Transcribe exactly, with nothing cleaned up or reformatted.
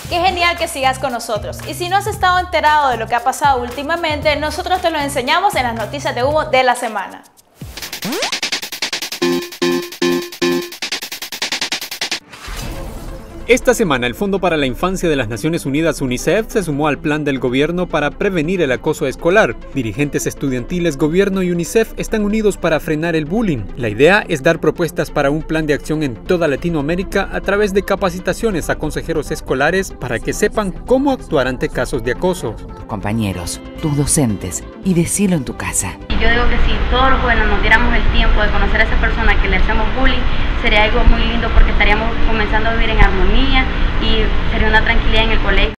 Qué genial que sigas con nosotros. Y si no has estado enterado de lo que ha pasado últimamente, nosotros te lo enseñamos en las noticias de humo de la semana. Esta semana, el Fondo para la Infancia de las Naciones Unidas, UNICEF, se sumó al plan del gobierno para prevenir el acoso escolar. Dirigentes estudiantiles, gobierno y UNICEF están unidos para frenar el bullying. La idea es dar propuestas para un plan de acción en toda Latinoamérica a través de capacitaciones a consejeros escolares para que sepan cómo actuar ante casos de acoso. Tus compañeros, tus docentes, y decirlo en tu casa. Y yo digo que si todos los jóvenes nos diéramos el tiempo de conocer a esa persona que le hacemos bullying, sería algo muy lindo porque estaríamos comenzando a vivir en armonía y sería una tranquilidad en el colegio.